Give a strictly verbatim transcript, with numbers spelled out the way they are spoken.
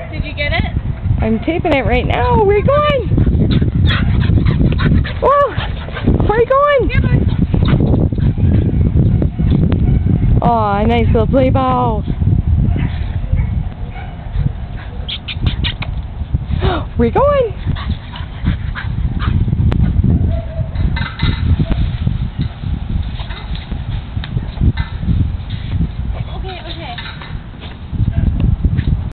Did you get it? I'm taping it right now. Where are you going? Whoa! Where are you going? Here, bud. Aw, nice little play ball. Where are you going?